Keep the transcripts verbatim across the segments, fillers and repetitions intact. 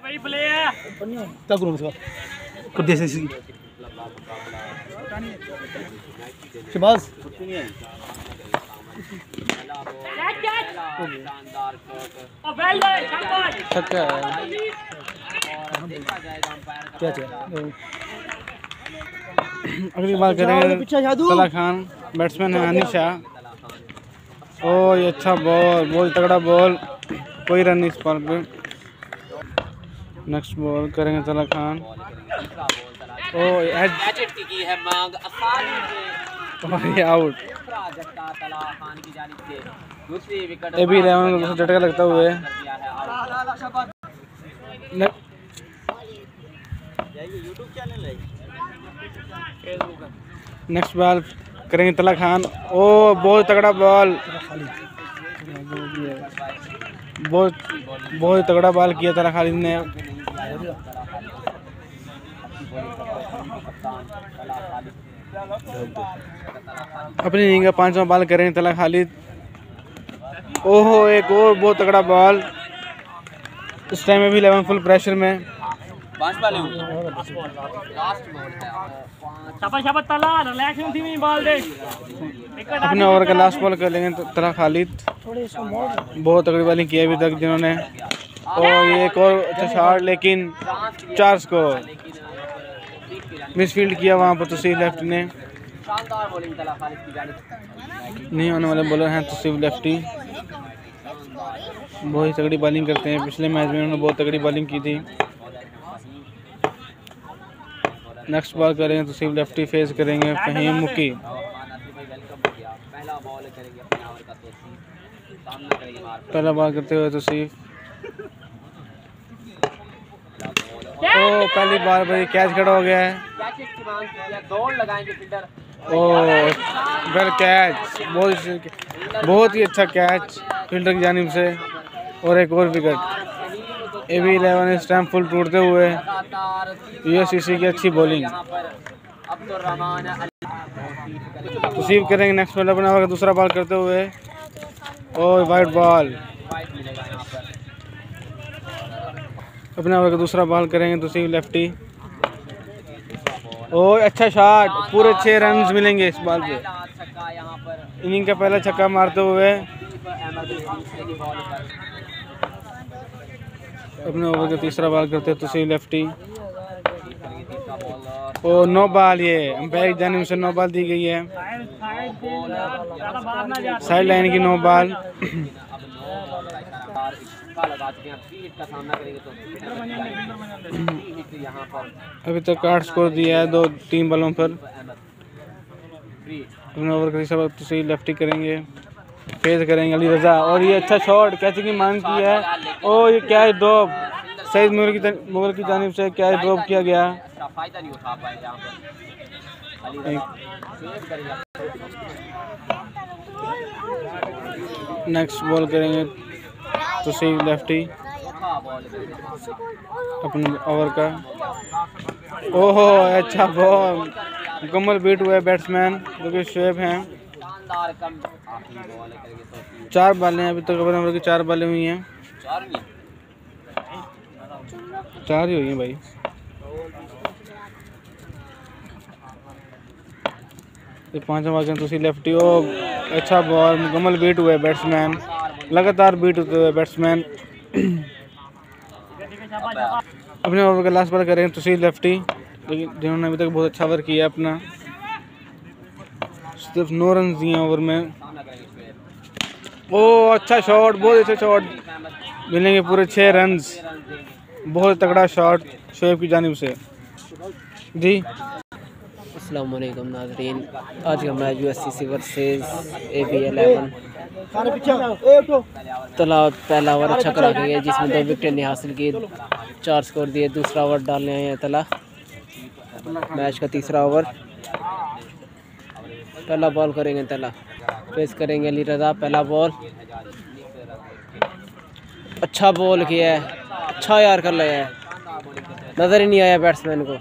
क्या करूँ इसका कर दे इसी शहबाज छक्का क्या चाहिए। अगली बात करेंगे तला खान, बैट्समैन है अनिश शाह। ओ ये अच्छा बॉल, बहुत तगड़ा बॉल, कोई रन नहीं इस बॉल पे। नेक्स्ट बॉल करेंगे तला खान। ओ एज की है मांग आसानी आउट। ए बी इलेवन को झटका लगता हुए नेक्स्ट बॉल करेंगे तला खान। ओ बहुत तगड़ा बॉल, बहुत बहुत तगड़ा बॉल किया तला खालिद ने। अपनी इनिंग का पांचवा बॉल करेंगे तला खालिद। ओहो एक और बहुत तगड़ा बॉल। इस टाइम में भी इलेवन फुल प्रेशर में। अपने ओवर का लास्ट बॉल कर लेंगे तला खालिद। बहुत तगड़ी बॉलिंग की है अभी तक जिन्होंने। और ये एक और अच्छा शॉट, लेकिन चार स्कोर मिसफील्ड किया वहाँ पर तौसीफ लेफ्टी ने। नहीं आने वाले बॉलर हैं तौसीफ लेफ्टी, बहुत तगड़ी बॉलिंग करते हैं। पिछले मैच में उन्होंने बहुत तगड़ी बॉलिंग की थी। नेक्स्ट बॉल करेंगे तौसीफ लेफ्टी, फेस करेंगे फहीम मुकी। पहला बॉल करते हुए तौसीफ। ओ पहली बार भाई कैच खड़ा हो गया है। ओ वेल कैच, बहुत बहुत ही अच्छा कैच फील्डर की जानिब से। और एक और विकेट। ए बी इलेवन इस टाइम फुल टूटते हुए। यूएससीसी की अच्छी बॉलिंग। तौसीफ करेंगे नेक्स्ट बॉल अपना ओवर का दूसरा बॉल करते हुए। और वाइड बॉल। अपने ओवर का दूसरा बॉल करेंगे तौसीफ लेफ्टी। और अच्छा शॉट, पूरे छह रन मिलेंगे इस बॉल पे। इनिंग का पहला छक्का मारते हुए अपने ओवर का तीसरा बॉल करते हैं Tauseef lefty. Oh no ball, ये अंपायर की जानिब से नो बॉल दी गई है। साइड लाइन की नो बॉल। अभी तक आठ स्कोर दिया है दो तीन बॉलों पर। अपने ओवर का तीसरा तौसीफ लेफ्टी करेंगे, फेस करेंगे अली रजा। और ये अच्छा शॉट, कैच की मांग की है। और ये क्या ड्रॉप, सईद मुगल की मुगल की जानिब से क्या ड्रॉप किया गया। नेक्स्ट बॉल करेंगे तौसीफ लेफ्टी अपने ओवर का। ओहो अच्छा बॉल, मुकम्मल बीट हुआ है बैट्समैन जो कि शुएब हैं। चार बॉलें अभी तक अपने ओवर की चार बॉलें हुई हैं। चार ही हुई हैं भाई। ये पांचवा बॉल तौसीफ लेफ्टी। ओ अच्छा बॉल, मुकम्मल बीट हुआ है बैट्समैन, लगातार बीट होते हुए बैट्समैन। अपने ओवर का लास्ट बॉल करेंगे तौसीफ लेफ्टी, लेकिन जिन्होंने अभी तक बहुत अच्छा ओवर किया अपना। सिर्फ नौ रन दिए ओवर में। ओ अच्छा शॉट, बहुत अच्छा शॉट, मिलेंगे पूरे छः रन। बहुत तगड़ा शॉट शोएब की जानिब से जी। अस्सलाम वालेकुम नाज़रीन, आज का match USCC versus A B eleven. Tala पहला ओवर अच्छा करा गया जिसमें दो विकेट ने हासिल की, चार स्कोर दिए। दूसरा ओवर डालने आए हैं तला। मैच का तीसरा ओवर, पहला बॉल करेंगे तला, फेस करेंगे अली रजा। पहला बॉल अच्छा बॉल किया है, अच्छा यार कर लिया है, नज़र ही नहीं आया बैट्समैन को।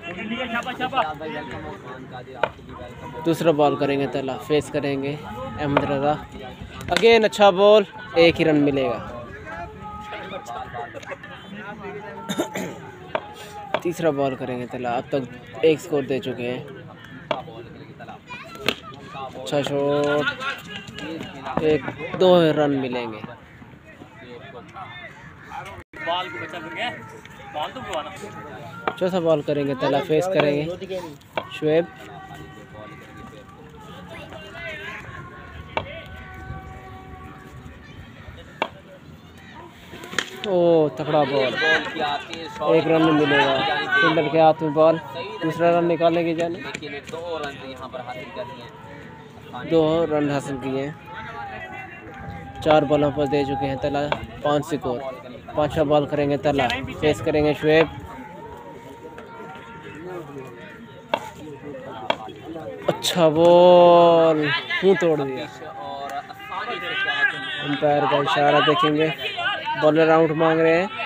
दूसरा बॉल करेंगे तला, फेस करेंगे अहमद रजा। अगेन अच्छा बॉल, एक ही रन मिलेगा। तीसरा बॉल करेंगे तला। अब तक एक स्कोर दे चुके हैं। अच्छा शॉट, एक दो रन मिलेंगे। चौथा बॉल करेंगे तला, फेस करेंगे शुएब। ओ तगड़ा बॉल, एक रन में मिलेगा। फील्डर के हाथ में बॉल, दूसरा रन निकालने की जाने। दो रन हासिल किए हैं। चार बॉलों पर दे चुके हैं तला, पाँच स्कोर। पांचवा बॉल करेंगे तला, फेस करेंगे शुएब। अच्छा बॉल, मुंह तोड़ दिया। अंपायर का इशारा देखेंगे, बॉलर आउट मांग रहे हैं।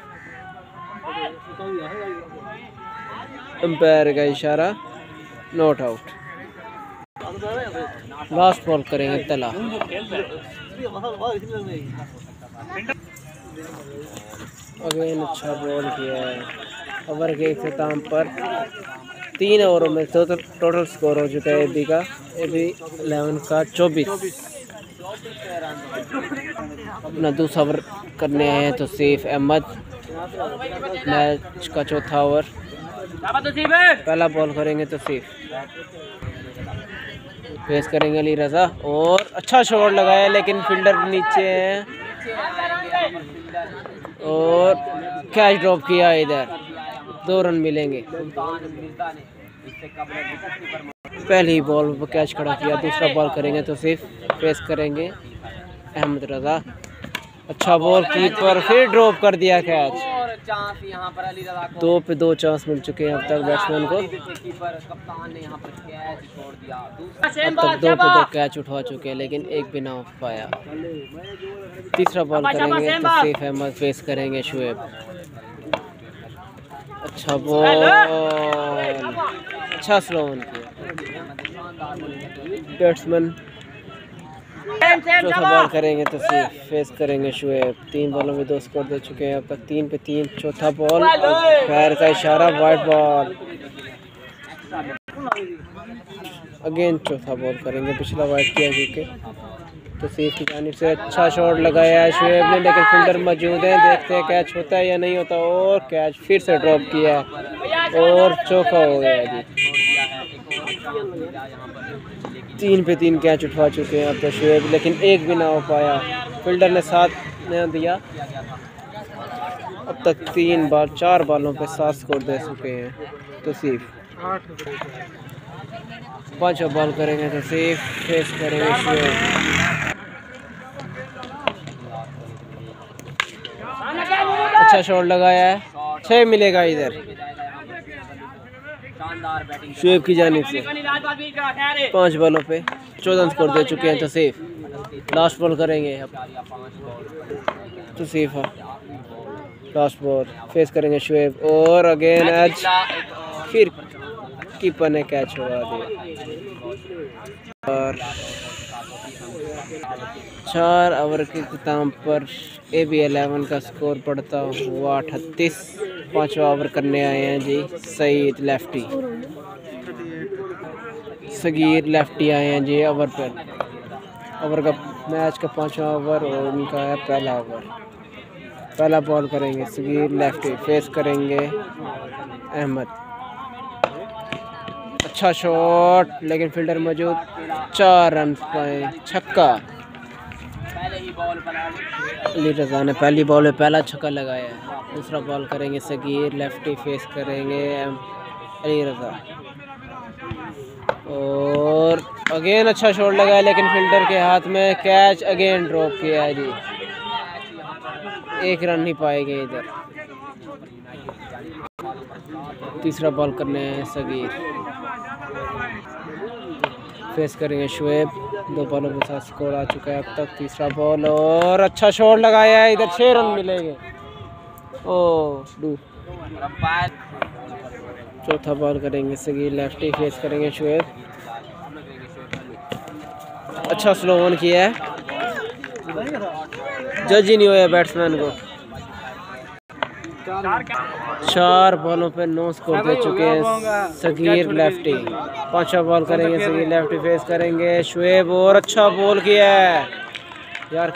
अंपायर का इशारा, नॉट आउट। लास्ट बॉल करेंगे तला। अगेन अच्छा बॉल किया है। ओवर के इख्तिताम पर तीन ओवरों में टोटल टोटल स्कोर हो चुका है एबी का। एबी इलेवन का चौबीस। अपना दूसरा ओवर करने आए हैं तो सैफ अहमद। मैच का चौथा ओवर, पहला बॉल करेंगे तो सैफ। फेस करेंगे अली रज़ा और अच्छा शॉट लगाया लेकिन फील्डर नीचे है और कैच ड्रॉप किया इधर। दो रन मिलेंगे। पहली बॉल पर कैच खड़ा किया। दूसरा बॉल करेंगे तो सिर्फ फेस करेंगे अहमद रज़ा। अच्छा बॉल, कीपर फिर ड्रॉप कर दिया कैच। दो पे दो चांस मिल चुके हैं अब तक बैट्समैन को। अब तक दो पे दो कैच उठा चुके हैं लेकिन एक भी ना हो पाया। तीसरा बॉल करेंगे तो सैफ अहमद, फेस करेंगे शुएब। अच्छा बॉल, अच्छा स्लो ऑन किया बैट्समैन। चौथा बॉल करेंगे तो सिर्फ फेस करेंगे शुएब। तीन बॉलों में दो स्कोर दे चुके हैं अब तक, तीन पे तीन। चौथा बॉल, पैर का इशारा, वाइड बॉल। अगेन चौथा बॉल करेंगे, पिछला वाइड किया क्योंकि तो सिर्फ की जानिब से अच्छा शॉट लगाया है शुएब ने लेकिन फील्डर मौजूद है। देखते हैं कैच होता है या नहीं होता। और कैच फिर से ड्रॉप किया और चौका हो गया जी। तीन पे तीन कैच उठवा चुके हैं अब तो शुएब लेकिन एक भी ना हो पाया। फील्डर ने साथ नहीं दिया। अब तक तीन बार चार बॉलों पे सात स्कोर दे चुके हैं तो सिर्फ। पांचवा बॉल करेंगे तो सिर्फ फेस करेंगे शुएब। अच्छा शॉट लगाया है, छः मिलेगा इधर शुएब की जानिब से। पांच बॉलों पे चौदह स्कोर दे चुके हैं तो सेफ। लास्ट बॉल करेंगे अब तो सेफ है। लास्ट बॉल फेस करेंगे शुएब और अगेन एज, फिर कीपर ने कैच हुआ दिया। और चार ओवर के इख्तिताम पर ए बी इलेवन का स्कोर पड़ता हुआ अठतीस। पाँचवा ओवर करने आए हैं जी सईद लेफ्टी, सगीर लेफ्टी आए हैं जी ओवर पर। ओवर का मैच का पाँचवा ओवर और उनका है पहला ओवर। पहला बॉल करेंगे सगीर लेफ्टी, फेस करेंगे अहमद। अच्छा शॉट लेकिन फील्डर मौजूद, चार रन पाए, छक्का। अली रज़ा ने पहली बॉल में पहला छक्का लगाया है। दूसरा बॉल करेंगे सगीर लेफ्टी, फेस करेंगे अली रज़ा और अगेन अच्छा शॉट लगाया लेकिन फील्डर के हाथ में कैच। अगेन ड्रॉप किया है जी, एक रन नहीं पाएंगे इधर। तीसरा बॉल करने हैं सगीर, फेस करेंगे शुएब। दो बॉलों के साथ स्कोर आ चुका है अब तक। तीसरा बॉल और अच्छा शॉट लगाया है इधर, छः रन मिलेंगे। ओ डू चौथा बॉल करेंगे सगीर लेफ्टी, फेस करेंगे शुएब। अच्छा स्लो ऑन किया है, जज ही नहीं हुआ बैट्समैन को। चार बॉलों पे नौ स्कोर दे चुके हैं सगीर लेफ्टी। पांचवा बॉल करेंगे सगीर लेफ्टी, फेस करेंगे शुएब और अच्छा बॉल किया है यार।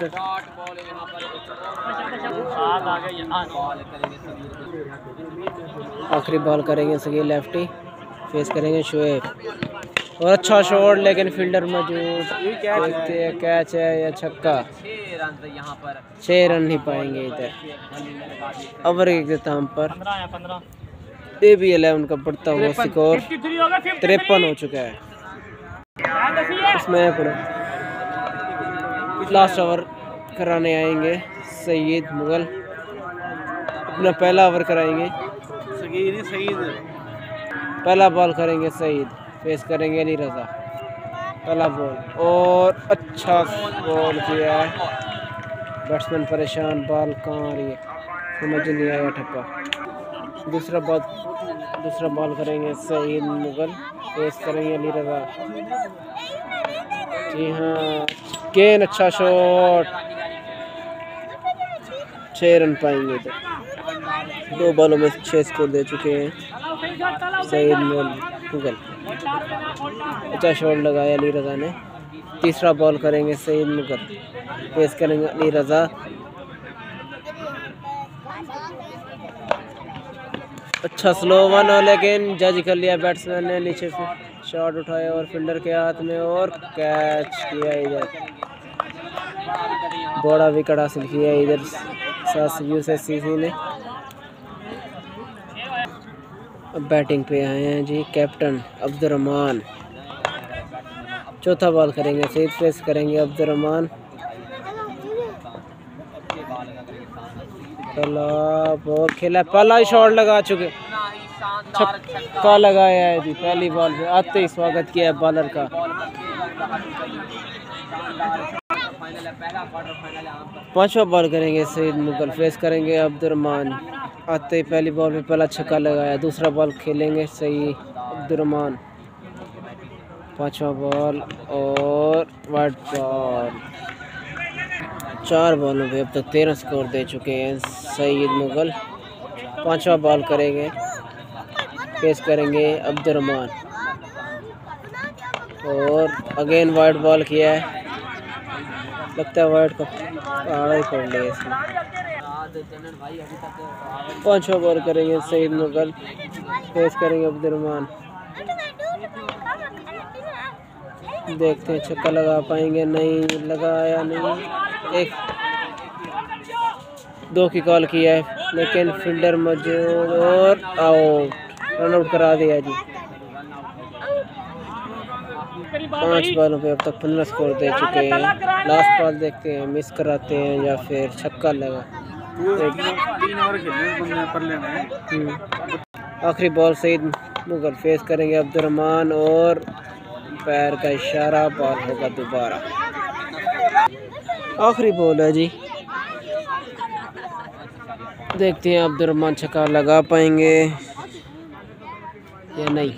आखिरी बॉल करेंगे सगीर लेफ्टी, फेस करेंगे शुएब और अच्छा शॉट लेकिन फील्डर मौजूद। देखते हैं कैच है या छक्का। छह रन नहीं पाएंगे इधर। ओवर के इख्तिताम पर ए बी इलेवन का बढ़ता हुआ स्कोर तिरपन हो चुका है। इसमें पड़ो लास्ट ओवर कराने आएंगे सईद मुगल। अपना पहला ओवर कराएंगे। पहला बॉल करेंगे सईद, फेस करेंगे अली रजा। पहला बॉल और अच्छा बॉल किया है। बैट्समैन परेशान, बॉल कहाँ आ रही है समझ नहीं आया ठप्पा। दूसरा बॉल दूसरा बॉल करेंगे सईद मुगल, फेस करेंगे अली रजा। जी हाँ गेंद, अच्छा शॉट। छः रन पाएंगे इधर। दो बॉलों में छः स्कोर दे चुके हैं सईद मुगल। अच्छा शॉट लगाया अली रजा ने। तीसरा बॉल करेंगे सईद मुगल, पेश करेंगे अली रजा। अच्छा स्लो वन हो लेकिन जज कर लिया बैट्समैन ने। नीचे से शॉट उठाया और फील्डर के हाथ में और कैच किया इधर। बड़ा विकेट हासिल किया इधर यूएसएससी ने। अब बैटिंग पे आए हैं जी कैप्टन अब्दुर्रहमान। चौथा बॉल करेंगे सईद, फेस करेंगे अब्दुर्रहमान। पहला बॉल खेला, पहला शॉट लगा चुके, छक्का लगाया है जी पहली बॉल पे। आते ही स्वागत किया है बॉलर का। पांचवा बॉल करेंगे सईद मुगल, फेस करेंगे अब्दुर्रहमान। आते ही पहली बॉल पे पहला छक्का लगाया। दूसरा बॉल खेलेंगे सईद अब्दुर्रहमान। पांचवा बॉल और वाइड बॉल। चार बॉलों पे अब तक तेरह स्कोर दे चुके हैं सईद मुगल। पांचवा बॉल करेंगे, फेस करेंगे अब्दुर्रहमान और अगेन वाइड बॉल किया है। लगता है वाइड का पहाड़ा ही पड़ लिया इसमें। पांचवा बॉल करेंगे सईद मुगल, फेस करेंगे अब्दुर्रहमान। देखते हैं छक्का लगा पाएंगे, नहीं लगाया। नहीं, एक दो की कॉल किया है लेकिन फील्डर मौजूद और आउट, रन आउट करा दिया जी। पांच बॉलों पे अब तक पंद्रह स्कोर दे चुके हैं। लास्ट बॉल देखते हैं मिस कराते हैं या फिर छक्का लगा। आखिरी बॉल सईद मुगल, फेस करेंगे अब्दुर्रहमान और पैर का इशारा, बॉल होगा दोबारा। आखिरी बॉल है जी, देखते हैं अब्दुर्रहमान छक्का लगा पाएंगे या नहीं।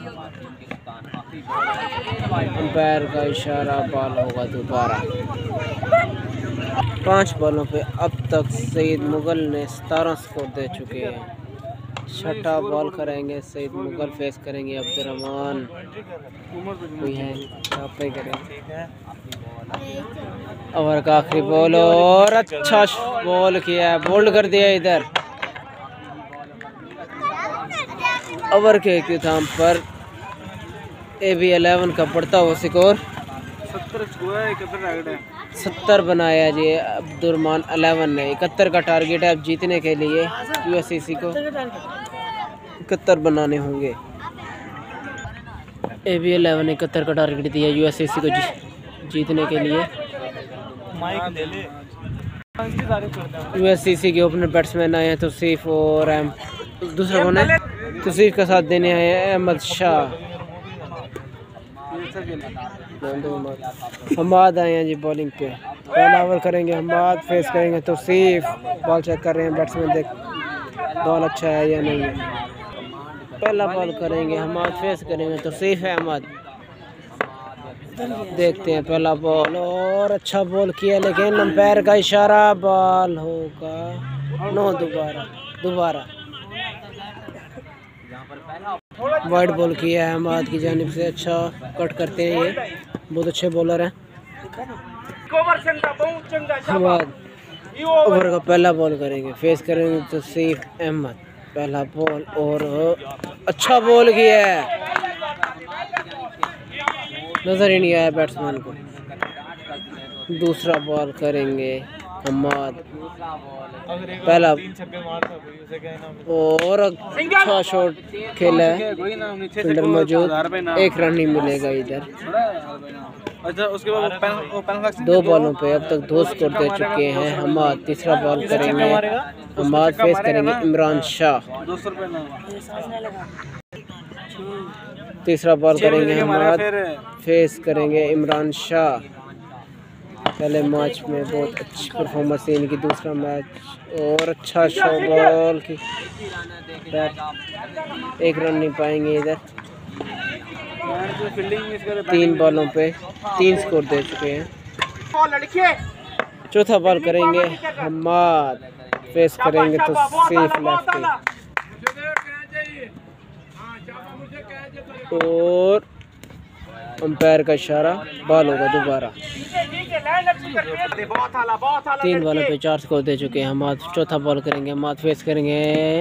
पैर का इशारा, बॉल होगा दोबारा। पांच बॉलों पे अब तक सईद मुगल ने सतारह स्कोर दे चुके हैं। छठा बॉल करेंगे सईद मुगल, फेस करेंगे अब्दुर्रहमान। कोई है पे करेंगे। ओवर का आखिरी बॉल और अच्छा बॉल किया है, बोल्ड कर दिया इधर। ओवर के इख्तिताम पर ए बी इलेवन का बढ़ता हुआ स्कोर सत्तर बनाया जी अब्दुर्रहमान इलेवन ने। इकहत्तर का टारगेट है अब जीतने के लिए। यूएसएससी को इकहत्तर बनाने होंगे। ए बी इलेवन ने इकहत्तर का टारगेट दिया यूएसएससी को जी, जीतने के लिए। यूएसएससी के ओपनर बैट्समैन आए हैं तौसीफ और एम दूसरा कौन है तौसीफ का साथ देने आए हैं अहमद शाह। हमाद आए हैं जी बॉलिंग पे। पहला ओवर करेंगे हमाद, फेस करेंगे तौसीफ। बॉल चेक कर रहे हैं बैट्समैन, देख बॉल अच्छा है या नहीं है। पहला बॉल करेंगे हमाद, फेस करेंगे तौसीफ अहमद। देखते हैं पहला बॉल और अच्छा बॉल किया लेकिन अंपायर का इशारा, बॉल होगा नो। दोबारा दोबारा वाइड बॉल किया है हमाद की जानिब से। अच्छा कट करते हैं, ये बहुत अच्छे बॉलर हैं हमाद। ओवर का पहला बॉल करेंगे, फेस करेंगे तो तौसीफ अहमद। पहला बॉल और अच्छा बॉल किया है, नजर ही नहीं आया बैट्समैन को। दूसरा बॉल करेंगे हमाद, पहला और अच्छा शॉट खेला है, फील्डर मौजूद, एक रन ही मिलेगा इधर। अच्छा उसके बाद दो बॉलों पे अब तक दो स्कोर दे चुके हैं हमाद। तीसरा बॉल करेंगे हमाद, फेस करेंगे इमरान शाह। तीसरा बॉल करेंगे हमाद, फेस करेंगे इमरान शाह। पहले मैच में बहुत अच्छी परफॉर्मेंस थी इनकी, दूसरा मैच और अच्छा शॉट बॉल की, एक रन नहीं पाएंगे इधर। तीन बॉलों पे तीन स्कोर दे चुके हैं। चौथा बॉल करेंगे हमाद, फेस करेंगे तो सेफ लेफ्ट और अंपायर का इशारा, बॉल होगा दोबारा। तीन बॉलों पे चार स्कोर दे चुके हैं हमाद। चौथा बॉल करेंगे हमाद, फेस करेंगे,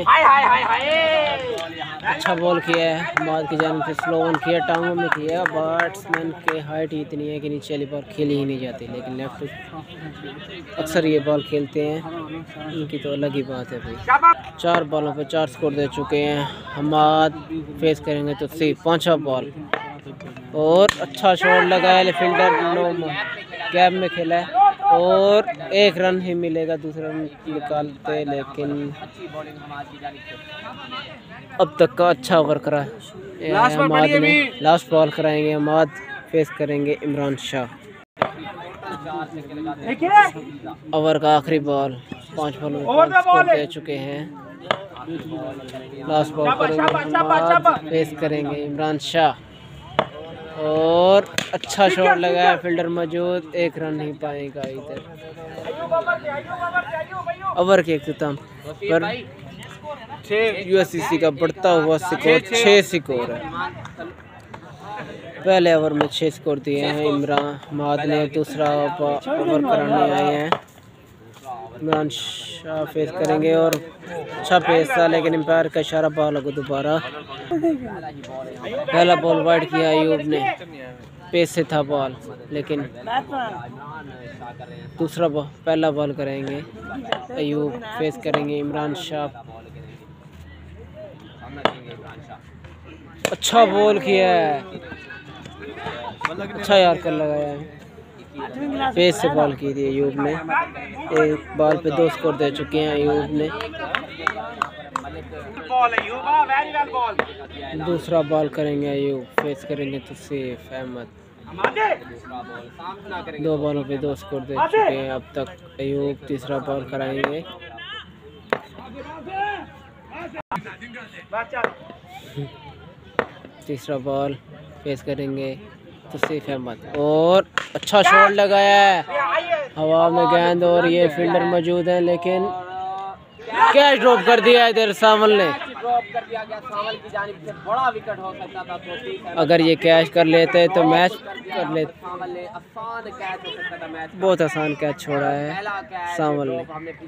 अच्छा बॉल किया है हमाद की जानिब से। स्लो वन किया, टांगों में किया, बैट्समैन के हाइट इतनी है कि नीचे वाली बॉल खेली ही नहीं जाती, लेकिन लेफ्ट अक्सर ये बॉल खेलते हैं, उनकी तो अलग ही बात है भाई। चार बॉलों पे चार स्कोर दे चुके हैं हमाद, फेस करेंगे तो सिर्फ पांचवा बॉल और अच्छा शॉट लगाया फील्डर, नो गैप में खेला है और एक रन ही मिलेगा, दूसरा रन निकालते, लेकिन अब तक का अच्छा ओवर करा है हमाद ने। लास्ट बॉल कराएंगे हमाद, फेस करेंगे इमरान शाह। ओवर का आखिरी बॉल, पांच बॉल में स्कोर दे चुके हैं। लास्ट बॉल करेंगे हमाद, फेस करेंगे इमरान शाह और अच्छा शॉट लगाया, फील्डर मौजूद, एक रन नहीं पाएगा इधर। ओवर के इख्तिताम पर यूएससीसी का बढ़ता हुआ स्कोर छः स्कोर है। पहले ओवर में छः स्कोर दिए हैं इमरान हमाद ने, दूसरा ओवर कराने आए हैं इमरान शाह, फेस करेंगे और अच्छा पेस था, लेकिन एम्पायर का इशारा, बॉल होगा दोबारा। पहला बॉल वाइड किया अयूब ने, पेस से था बॉल, लेकिन दूसरा बॉल पहला बॉल करेंगे अयूब, फेस करेंगे इमरान शाह। अच्छा बॉल किया है, अच्छा यार कर लगाया है, फेस से बॉल की थी अयूब ने। एक बॉल पे दो स्कोर दे चुके हैं अयूब ने। दूसरा बॉल करेंगे अयूब, फेस करेंगे तो सेफ अहमद। दो बॉलों पे दो स्कोर दे चुके हैं अब तक अयूब। तीसरा बॉल कराएंगे, तीसरा बॉल फेस करेंगे तो सेफ अहमद और अच्छा शॉट लगाया है हवा में गेंद, और ये फील्डर मौजूद है, लेकिन कैच ड्रॉप कर दिया इधर सावल ने। बड़ा विकेट हो सकता था, अगर ये कैच कर लेते तो मैच कर लेते। बहुत आसान कैच छोड़ा है सावल ने।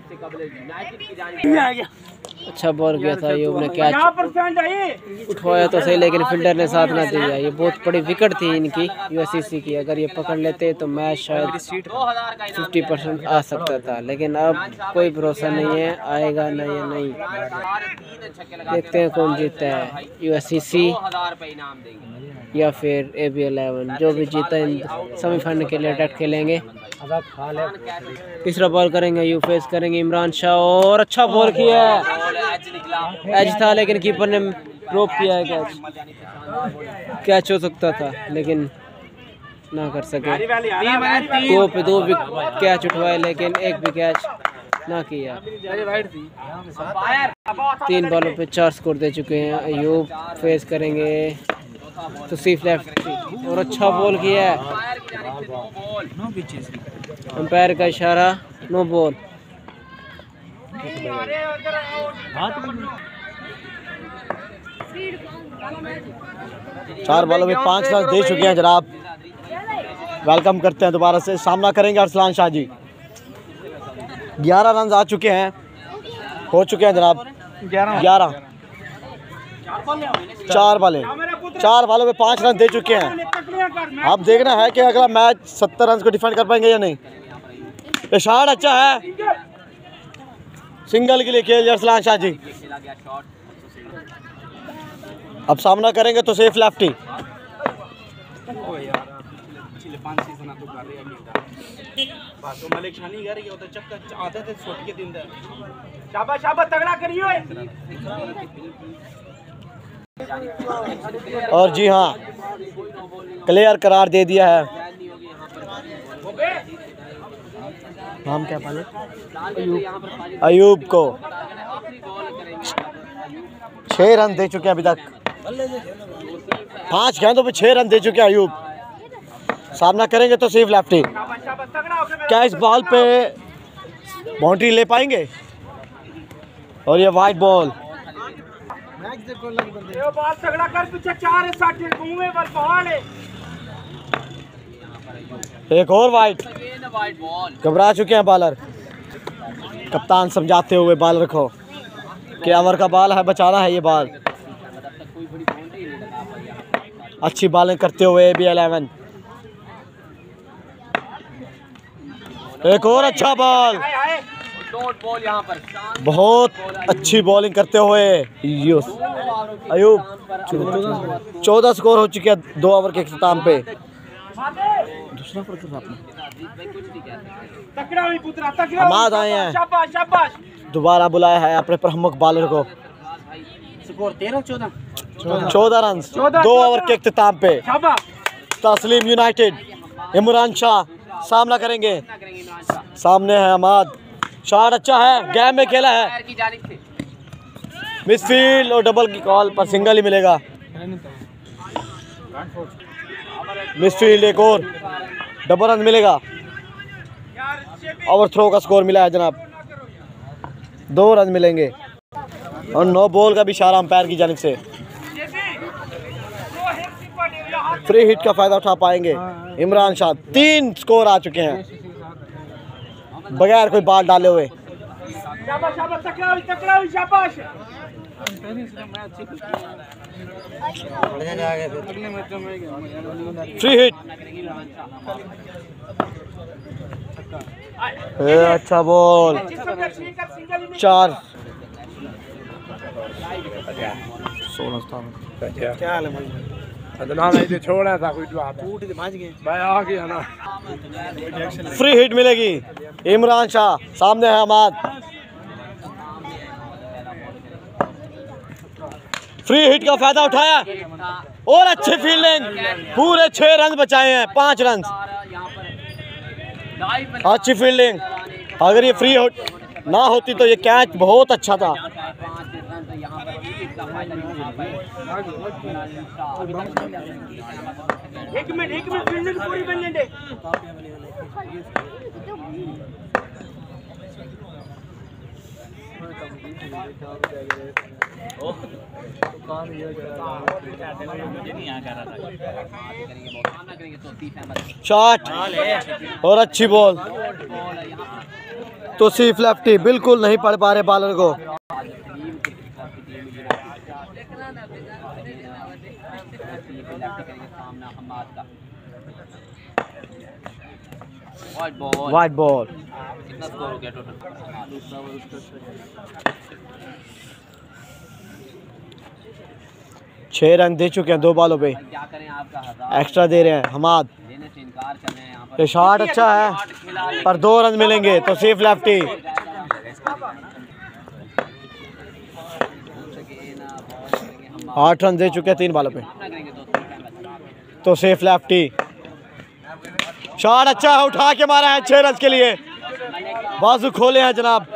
अच्छा बॉल किया था अयूब ने, कैच उठवाया तो सही, लेकिन फील्डर ने साथ ना दिया। ये बहुत बड़ी विकेट थी इनकी यूएससीसी की, अगर ये पकड़ लेते तो मैच शायद फिफ्टी परसेंट आ सकता था, लेकिन अब कोई भरोसा नहीं है आएगा ना या नहीं। देखते हैं कौन जीतता है, यूएससीसी या फिर ए बी इलेवन, जो भी जीता इन सेमीफाइनल के लिए डायरेक्ट खेलेंगे। तीसरा बॉल करेंगे अयूब, फेस करेंगे इमरान शाह और अच्छा बॉल किया है, एज था लेकिन कीपर ने ड्रॉप किया है। कैच कैच हो सकता था लेकिन ना कर सके। दो पे दो भी कैच उठवाए, लेकिन एक भी कैच ना किया। तीन बॉलों पे चार स्कोर दे चुके हैं अयूब, फेस करेंगे तो सिर्फ लेफ्ट और अच्छा बॉल किया है, अंपायर का इशारा, नो बॉल। चार बॉलों में पाँच रन दे चुके हैं जनाब। वेलकम करते हैं दोबारा से। सामना करेंगे अरसलान शाह जी। ग्यारह रन आ चुके हैं, हो चुके हैं जनाब ग्यारह। चार बॉलें चार बॉलों में पाँच रन दे चुके हैं। अब देखना है कि अगला मैच सत्तर रन को डिफेंड कर पाएंगे या नहीं। ये शॉट अच्छा है, सिंगल के लिए खेल अरसलान शाह जी। अब सामना करेंगे तो सेफ लेफ्टी। और जी हाँ, क्लियर करार दे दिया है। नाम क्या पाले? अयूब को छह रन दे चुके हैं अभी तक। पांच गेंदों पे छह रन दे चुके हैं अयूब। सामना करेंगे तो सेफ लेफ्टी। क्या इस बॉल पे बाउंड्री ले पाएंगे? और ये वाइड बॉल। एक और वाइड। घबरा चुके हैं बॉलर। कप्तान समझाते हुए बॉलर को कि ओवर का बॉल है, बचाना है ये बॉल। अच्छी बॉलिंग करते हुए बी इलेवन। एक और अच्छा बॉल। बहुत अच्छी बॉलिंग करते हुए अयूब। चौदह स्कोर हो चुके हैं दो ओवर के इख्तिताम पे। दूसरा हमाद आए हैं, दोबारा बुलाया है अपने प्रमुख बॉलर को। चौदह रन दो ओवर के इख्तिताम पे। तस्लीम यूनाइटेड इमरान शाह सामना करेंगे। सामने है हमाद। शॉट अच्छा है, गैप में खेला है। मिसफील्ड और डबल की कॉल पर सिंगल ही मिलेगा। मिसफील्ड एक और डबल रन मिलेगा। ओवर थ्रो का स्कोर मिला है जनाब, दो रन मिलेंगे। और नो बॉल का भी इशारा अंपायर की जानिब से। फ्री हिट का फायदा उठा पाएंगे इमरान शाह। तीन स्कोर आ चुके हैं बगैर कोई बॉल डाले हुए। Free hit. अच्छा बॉल। चार छोड़ा था कोई भाई आ गया ना। फ्री हिट मिलेगी इमरान शाह। सामने है हमाद। फ्री हिट का फायदा उठाया और अच्छी फील्डिंग। पूरे छह रन बचाए हैं, पांच रन। अच्छी फील्डिंग। अगर ये फ्री हिट ना होती तो ये कैच बहुत अच्छा था। एक मिनट एक मिनट फील्डिंग पूरी बनने दे। शॉट और अच्छी बॉल। तो सीफ लेफ्टी बिल्कुल नहीं पढ़ पा रहे बॉलर को। Wide ball. कितना स्कोर हो गया टोटल? छह रन दे चुके हैं दो बॉलों पे। क्या करें, आपका एक्स्ट्रा दे रहे हैं हमाद। देने से इनकार कर रहे हैं यहाँ पर। ये शॉट अच्छा है पर दो रन मिलेंगे तो सेफ लेफ्टी। आठ रन दे चुके हैं तीन बॉलों पे तो सेफ लेफ्टी। शॉट अच्छा है, उठा के मारा है छह रन के लिए। बाजू खोले हैं जनाब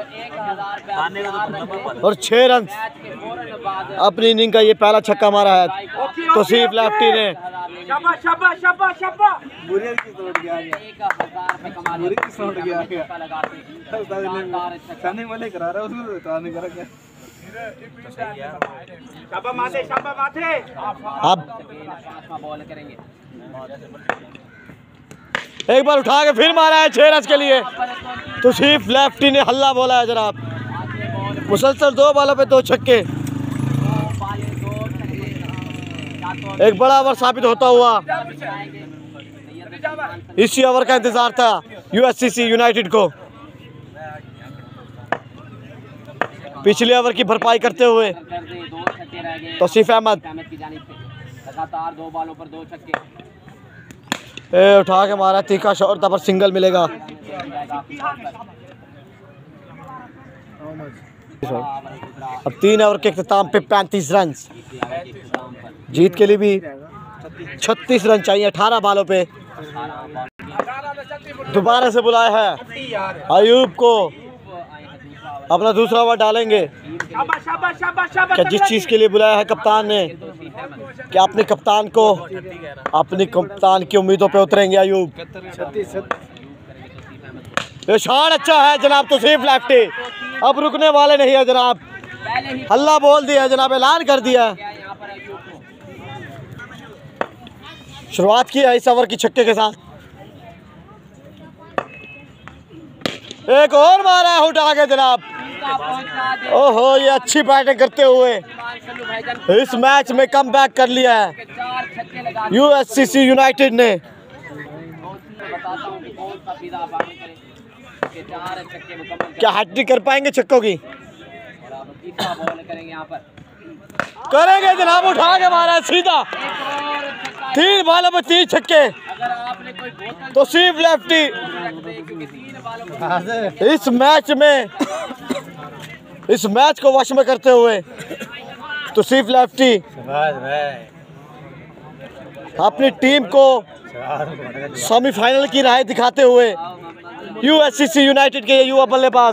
और छह रन। अपनी इनिंग का ये पहला छक्का मारा है तो सीफ लेफ्टी ने। शाबाश शाबाश शाबाश शाबाश। शाबा माथे शाबा माथे अब एक बार उठा के फिर मारा है छह रन के लिए। तो सिर्फ लेफ्टी ने हल्ला बोला है जनाब। मुसलसल दो बॉलों पे दो छक्के, एक बड़ा ओवर साबित होता हुआ इसी ओवर का इंतजार था यूएससीसी यूनाइटेड को। पिछले ओवर की भरपाई करते हुए तौसीफ अहमद लगातार दो बॉलों पर दो छक्के, ए, उठा के मारा तीखा शॉट था पर सिंगल मिलेगा। अब तीन ओवर के इख्तिताम पे पैंतीस रन, जीत के लिए भी छत्तीस रन चाहिए अठारह बॉलों पे। दोबारा से बुलाया है अयूब को, अपना दूसरा ओवर डालेंगे। शाबा शाबा शाबा शाबा क्या जिस चीज़ के लिए बुलाया है कप्तान ने, कि अपने कप्तान को अपने कप्तान की उम्मीदों पे उतरेंगे अयूब। ये शॉट अच्छा है जनाब, तो सिर्फ लेफ्टी अब रुकने वाले नहीं है जनाब। हल्ला बोल दिया है जनाब, ऐलान कर दिया है। शुरुआत की है इस ओवर की छक्के के साथ। एक और मारा है उठा के जनाब। ओहो, ये अच्छी बैटिंग करते हुए इस मैच में कम बैक कर लिया है यूएससीसी यूनाइटेड ने। क्या हैट्रिक कर पाएंगे छक्कों की? करेंगे जनाब, उठा के मारा सीधा, तीन बॉलों पर तीन छक्के। तो सिर्फ लेफ्टी इस मैच में इस मैच को वश में करते हुए तो सिर्फ लेफ्टी अपनी टीम को सेमीफाइनल की राह दिखाते हुए यूएससीसी यूनाइटेड के युवा बल्लेबाज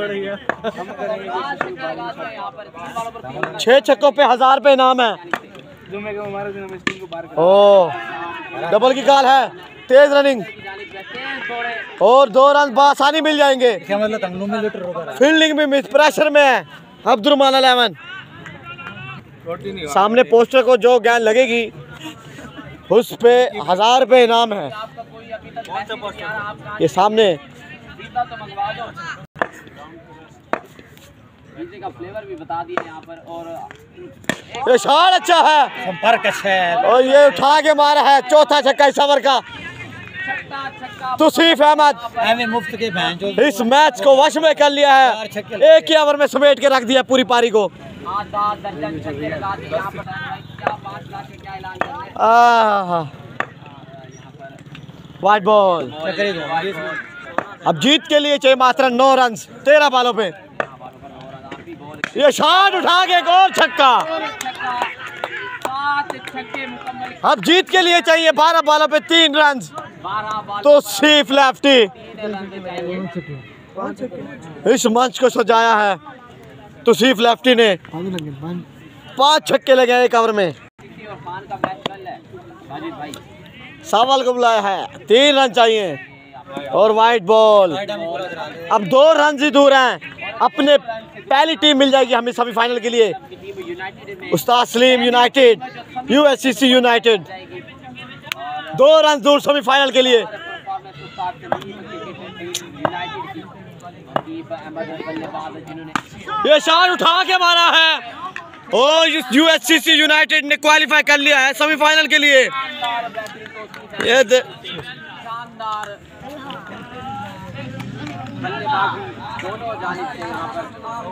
छह छक्कों पे हजार पे इनाम है। ओ डबल की कॉल है, तेज रनिंग और दो रन बआसानी मिल जाएंगे। फील्डिंग भी मिस, प्रेशर में है अब्दुलरहमान अलेवन। सामने पोस्टर को जो गेंद लगेगी उस पे हजार पे इनाम है। ये सामने का फ्लेवर भी बता दिया यहाँ पर। और ये शॉट अच्छा है, संपर्क अच्छा है और ये उठा के मारा है चौथा छक्का इस ओवर का। तो सिर्फ अहमद मुफ्त के इस मैच को वश में कर लिया है, एक ही ओवर में समेट के रख दिया पूरी पारी को। Wide ball. अब जीत के लिए चाहिए मात्र नौ रन तेरह बॉलों पे। ये शॉट उठा के गोल छक्का। अब जीत के लिए चाहिए बारह बॉलों पे तीन रन। तो सिर्फ लेफ्टी इस मंच को सजाया है। तो सिर्फ लेफ्टी ने पांच छक्के लगे एक ओवर में। सावल को बुलाया है, तीन रन चाहिए और वाइट बॉल। अब दो रन ही दूर हैं, अपने पहली टीम मिल जाएगी हमें सेमीफाइनल के लिए। Ustad Salim United USCC United दो रन दूर सेमीफाइनल के लिए। ये शॉट उठा के मारा है और यूएससीसी यूनाइटेड ने क्वालिफाई कर लिया है सेमीफाइनल के लिए। ये दोनों जानिब से यहाँ पर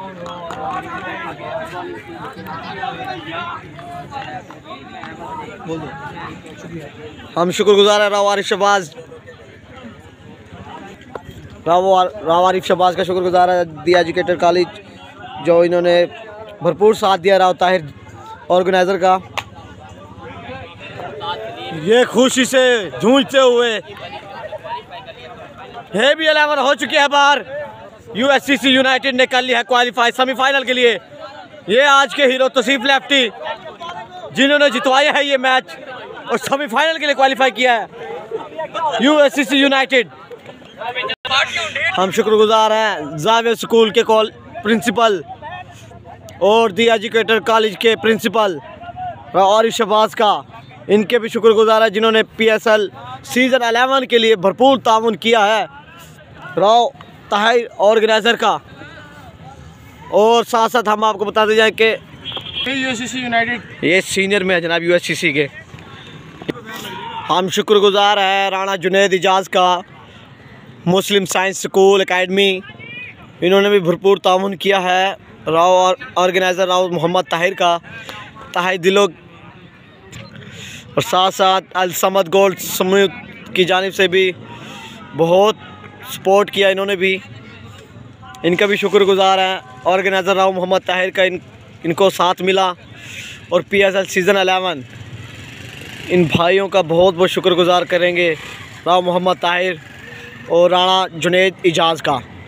हम शुक्रगुजार है राव आरिफ शहबाज राव राव आरिफ शहबाज का शुक्रगुजार है दी एजुकेटर कॉलेज, जो इन्होंने भरपूर साथ दिया राव ताहिर ऑर्गेनाइज़र का। ये खुशी से झूमते हुए ये भी इलेवन हो चुकी है बार। यूएससीसी यूनाइटेड ने कर लिया है क्वालिफाई सेमीफाइनल के लिए। ये आज के हीरो तौसीफ लेफ्टी जिन्होंने जितवाया है ये मैच और सेमीफाइनल के लिए क्वालिफाई किया है यूएससीसी यूनाइटेड। हम शुक्रगुजार हैं जावेद स्कूल के कॉल प्रिंसिपल और दी एजुकेटर कॉलेज के प्रिंसिपल और शहबाज का, इनके भी शुक्रगुजार है जिन्होंने P S L season eleven के लिए भरपूर ताउन किया है। राव ताहिर ऑर्गेनाइज़र का। और साथ साथ हम आपको बताते जाएं कि यूएससीसी यूनाइटेड ये सीनियर में है जनाब यू एस सी सी के। हम शुक्रगुजार है राणा जुनैद इजाज़ का, मुस्लिम साइंस स्कूल एकेडमी, इन्होंने भी भरपूर ताउन किया है। राव और ऑर्गेनाइज़र राव मोहम्मद ताहिर का, ताहिर दिलो, और साथ साथ अल समद गोल्ड समूह की जानिब से भी बहुत सपोर्ट किया इन्होंने भी, इनका भी शुक्रगुजार है। ऑर्गेनाइज़र राव मोहम्मद ताहिर का इन, इनको साथ मिला। और P S L season eleven इन भाइयों का बहुत बहुत शुक्रगुजार करेंगे राव मोहम्मद ताहिर और राणा जुनैद इजाज़ का।